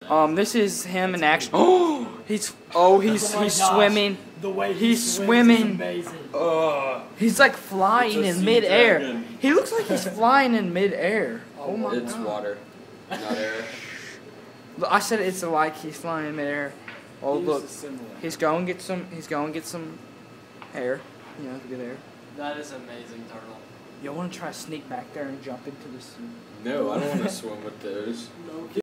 This is him in action. Oh, he's swimming. The way he's swimming. Amazing. He's like flying in midair. Dragon. He looks like he's flying in midair. Oh my god. It's water, not air. Look, I said it's like he's flying in midair. Oh look, he's going to get some. He's going to get some air. You know, to get air. That is amazing, turtle. You want to try to sneak back there and jump into the sea? No, I don't want to swim with those. No.